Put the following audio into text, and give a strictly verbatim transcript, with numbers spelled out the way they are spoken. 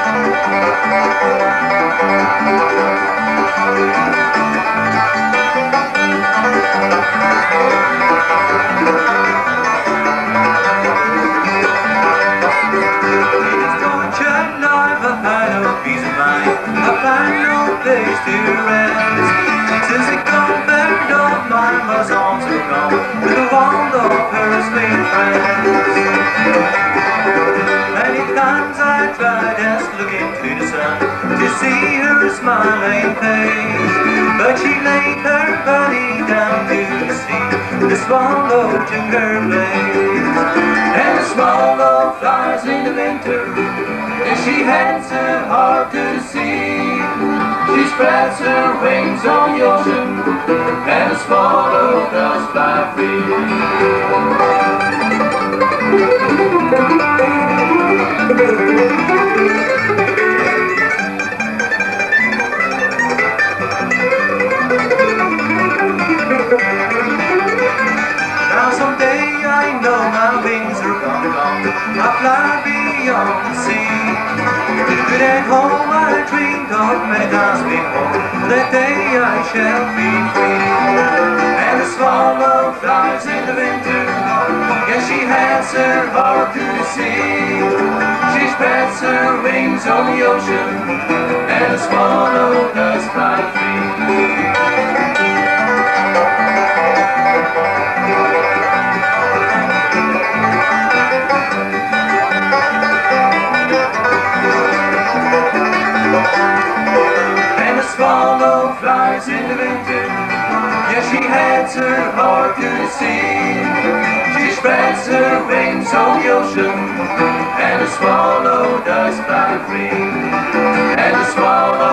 Place to rest. Since the comfort of my mother's arms are gone, with the warmth of her sweet friends. Many times I tried just look into the sun to see her smiling face, but she laid her body down to the sea. The swallow took her place, and the swallow flies in the winter, and she heads her heart to the sea. She spreads her wings on the ocean, and the swallow does fly free. Now someday I know my wings are gone, gone. I fly beyond the sea. Good at home I dreamed of many times before, that day I shall be free. And the swallow flies in the winter, yes, she has her heart to the sea. She spreads her wings on the ocean, and the swallow does fly free. Swallow flies in the winter, yes, she heads her heart to the sea. She spreads her wings on the ocean, and the swallow does fly free. And the swallow